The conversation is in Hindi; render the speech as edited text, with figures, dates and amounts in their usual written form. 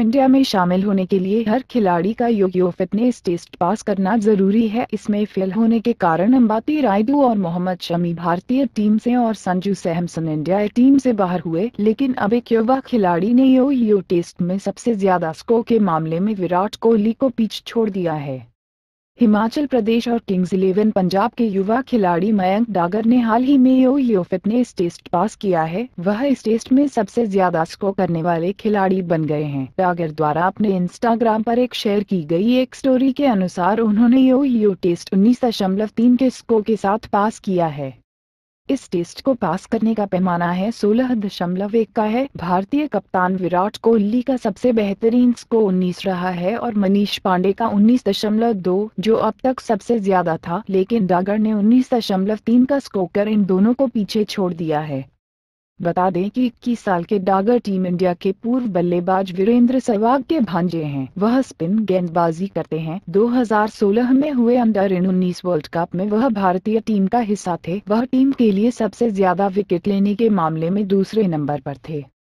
इंडिया में शामिल होने के लिए हर खिलाड़ी का यो फिटनेस टेस्ट पास करना जरूरी है। इसमें फेल होने के कारण अंबाती रायडू और मोहम्मद शमी भारतीय टीम से और संजू सैमसन इंडिया टीम से बाहर हुए। लेकिन अब एक युवा खिलाड़ी ने यो टेस्ट में सबसे ज्यादा स्कोर के मामले में विराट कोहली को पीछे छोड़ दिया है। हिमाचल प्रदेश और किंग्स 11 पंजाब के युवा खिलाड़ी मयंक दागर ने हाल ही में यो फिटनेस टेस्ट पास किया है। वह इस टेस्ट में सबसे ज्यादा स्कोर करने वाले खिलाड़ी बन गए हैं। दागर द्वारा अपने इंस्टाग्राम पर एक शेयर की गई एक स्टोरी के अनुसार उन्होंने यो टेस्ट 19.3 के स्कोर के साथ पास किया है। इस टेस्ट को पास करने का पैमाना है 16.1 का है। भारतीय कप्तान विराट कोहली का सबसे बेहतरीन स्कोर 19 रहा है और मनीष पांडे का 19.2 जो अब तक सबसे ज्यादा था, लेकिन दागर ने 19.3 का स्कोर कर इन दोनों को पीछे छोड़ दिया है। बता दें कि 21 साल के दागर टीम इंडिया के पूर्व बल्लेबाज वीरेंद्र सहवाग के भांजे हैं। वह स्पिन गेंदबाजी करते हैं। 2016 में हुए अंडर-19 वर्ल्ड कप में वह भारतीय टीम का हिस्सा थे। वह टीम के लिए सबसे ज्यादा विकेट लेने के मामले में दूसरे नंबर पर थे।